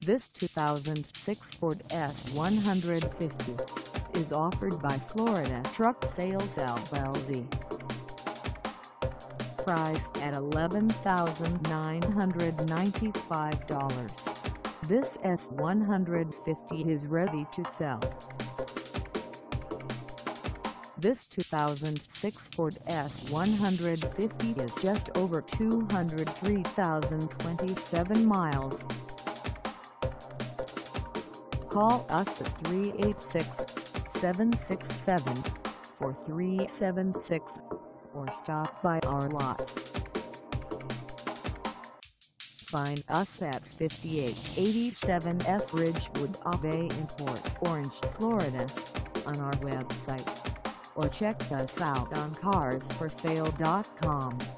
This 2006 Ford F-150 is offered by Florida Truck Sales LLC. Priced at $11,995, this F-150 is ready to sell. This 2006 Ford F-150 is just over 203,027 miles. Call us at 386-767-4376 or stop by our lot. Find us at 5887 S Ridgewood Ave Port Orange, Florida on our website, or check us out on carsforsale.com.